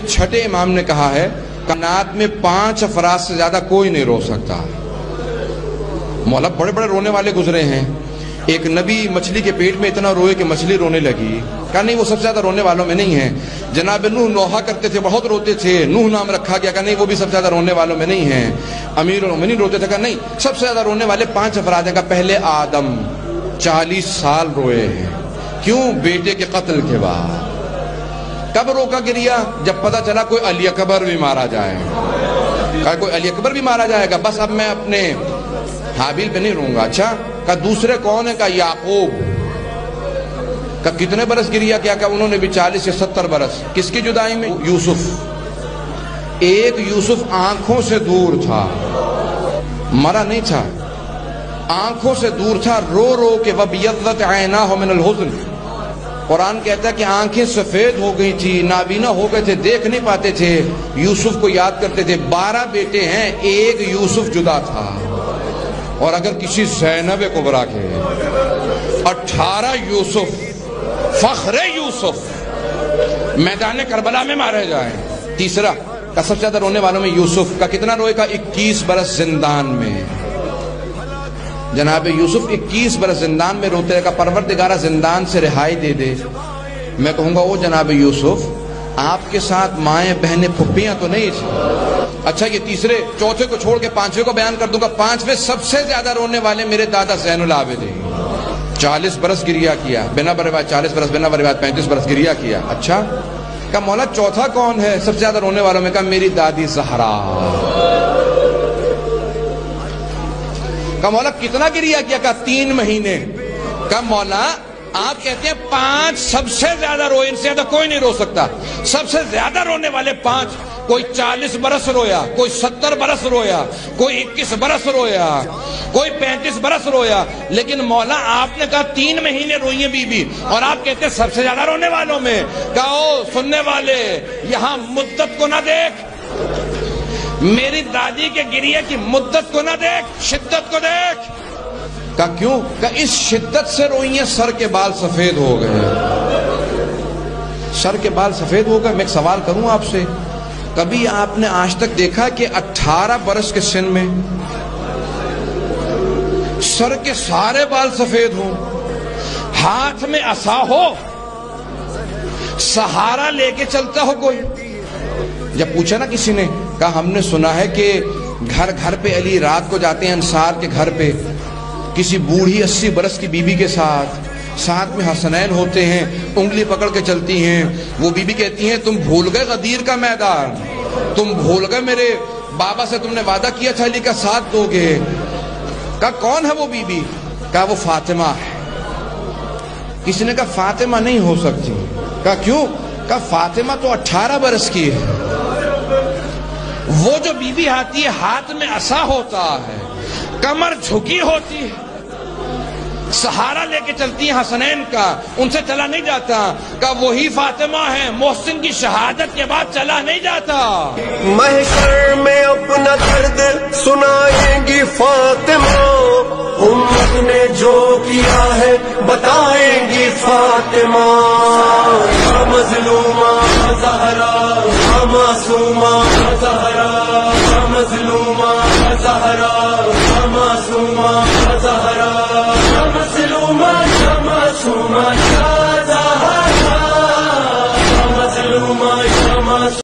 چھٹے امام نے کہا ہے کائنات میں 5 افراد سے زیادہ کوئی نہیں رو سکتا. مولا بڑے بڑے رونے والے گزرے ہیں. ایک نبی مچھلی کے پیٹ میں اتنا روئے کہ مچھلی رونے لگی. کہا نہیں وہ سب سے زیادہ رونے والوں میں نہیں ہے. جناب نوح نوحہ کرتے تھے, بہت روتے تھے, نوح نام رکھا گیا. کہا نہیں وہ بھی سب سے زیادہ رونے والوں میں نہیں ہیں. امیر المومنین روتے تھے. کہا نہیں سب سے زیادہ رونے والے 5 افراد ہیں. کہا پہلے آدم 40 سال روئے ہیں. کیوں؟ بیٹے کے قتل کے بعد. کب روکا گریا؟ جب پتا چلا کوئی علی اکبر بھی مارا جائے. کہا کوئی علی اکبر بھی مارا جائے گا, بس اب میں اپنے حابیل پہ نہیں روں گا. اچھا, کہا دوسرے کون ہے؟ کہا یعقوب. کہا کتنے برس گریا کیا؟ کہا انہوں نے بھی 40 یا 70 برس. کس کی جدائی میں؟ یوسف. ایک یوسف آنکھوں سے دور تھا, مرا نہیں تھا, آنکھوں سے دور تھا, رو رو کے وَبْيَضَّتْ عَيْنَاهُ مِنَ الْحُزْنِ. قرآن کہتا ہے کہ آنکھیں سفید ہو گئی تھی, نابینا ہو گئے تھے, دیکھ نہیں پاتے تھے. یوسف کو یاد کرتے تھے. 12 بیٹے ہیں, ایک یوسف جدا تھا. اور اگر کسی زینب کبریٰ کے 18 یوسف, فخر یوسف میدان کربلا میں مارے جائیں. تیسرا کا سب سے زیادہ رونے والوں میں یوسف. کا کتنا روئے؟ کا 21 برس زندان میں. جناب یوسف 21 برس زندان میں روتے رہے. کا پروردگارہ زندان سے رہائی دے دے. میں کہوں گا او جناب یوسف, آپ کے ساتھ مائیں بہنیں پھپھیاں تو نہیں تھی؟ اچھا یہ تیسرے چوتھے کو چھوڑ کے 5ویں کو بیان کر دوں گا. 5ویں سب سے زیادہ رونے والے میرے دادا زین العابدین. 40 برس گریا کیا, بنا روایت 40 برس, بنا روایت 35 برس گریا کیا. اچھا, کہا مولا چوتھا کون ہے سب سے زیادہ رونے والوں میں؟ کہا میری دادی زہرا. کہا مولا کتنا گریا کیا؟ کہا 3 مہینے. کہا مولا آپ کہتے ہیں 5 سب سے زیادہ روئے, ان سے زیادہ کوئی نہیں رو سکتا. سب سے زیادہ رونے والے 5, کوئی 40 برس رویا, کوئی 70 برس رویا, کوئی 21 برس رویا, کوئی 35 برس رویا. لیکن مولا آپ نے کہا 3 مہینے روئی ہیں بی بی, اور آپ کہتے ہیں سب سے زیادہ رونے والوں میں. کہا او سننے والے, یہاں مدت کو نہ دیکھ, میری دادی کے گریے کی مدت کو نہ دیکھ, شدت کو دیکھ. کہا کیوں؟ کہا اس شدت سے روئی ہیں سر کے بال سفید ہو گئے. سر کے بال سفید ہو گئے. میں ایک سوال کروں آپ سے, کبھی آپ نے آج تک دیکھا کہ 18 برس کے سن میں سر کے سارے بال سفید ہوں, ہاتھ میں عصا ہو, سہارا لے کے چلتا ہو کوئی؟ جب پوچھا نا کسی نے, کہا ہم نے سنا ہے کہ گھر گھر پہ علی رات کو جاتے ہیں انصار کے گھر پہ, کسی بوڑھی 80 برس کی بیوی کے ساتھ میں حسنین ہوتے ہیں, انگلی پکڑ کے چلتی ہیں. وہ بیوی کہتی ہیں تم بھول گئے غدیر کا میدان, تم بھول گئے میرے بابا سے تم نے وعدہ کیا تھا علی کا ساتھ دو گے. کہا کون ہے وہ بیوی؟ کہا وہ فاطمہ ہے. کسی نے کہا فاطمہ نہیں ہو سکتی. کہا کیوں؟ کہا فاطمہ تو 18 برس کی ہے. وہ جو بیوی آتی ہے ہاتھ میں عصا ہوتا ہے, کمر جھکی ہوتی ہے, سہارا لے کے چلتی ہیں حسنین کا, ان سے چلا نہیں جاتا. کہ وہی فاطمہ ہے, محسن کی شہادت کے بعد چلا نہیں جاتا. محشر میں اپنا درد سنائیں گی فاطمہ, امت نے جو کیا ہے بتائیں گی فاطمہ. یا مظلومہ زہرا, یا معصومہ